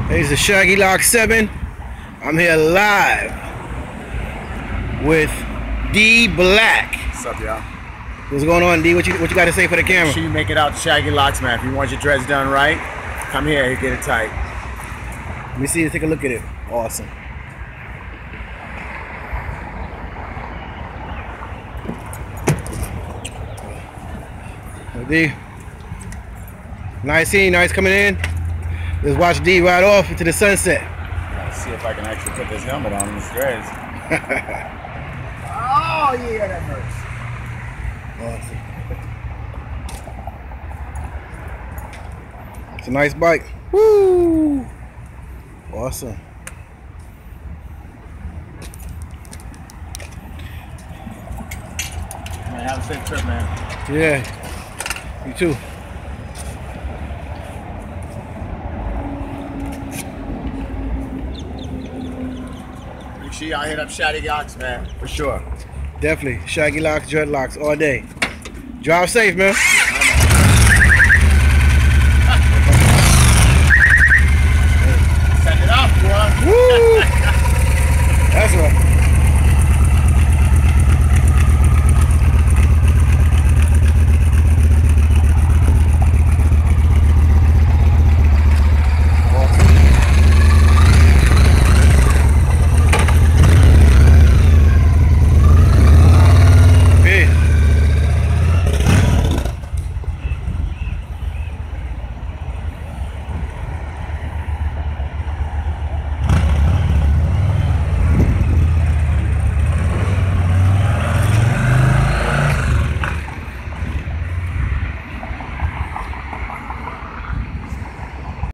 It's the Shaggy Lock 7. I'm here live with D Black. What's up, y'all? What's going on, D? What you got to say for the camera? Make sure you make it out to Shaggy Locks, man. If you want your dreads done right, come here and get it tight. Let me see you take a look at it. Awesome. D. Nice scene, nice coming in. Let's watch D ride off into the sunset. Let's see if I can actually put this helmet on these dreads. Oh yeah, that hurts. Awesome. It's a nice bike. Woo! Awesome. Man, have a safe trip, man. Yeah. You too. Make sure y'all hit up Shaggy Locks, man. For sure. Definitely. Shaggy Locks, dreadlocks all day. Drive safe, man.